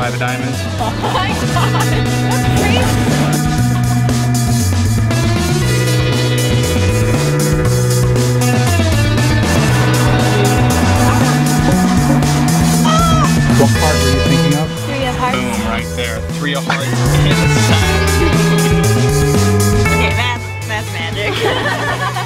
5 of diamonds. Oh my god, that's crazy. What part were you thinking of? 3 of hearts. Boom, right there. 3 of hearts in the side. Okay, that's magic.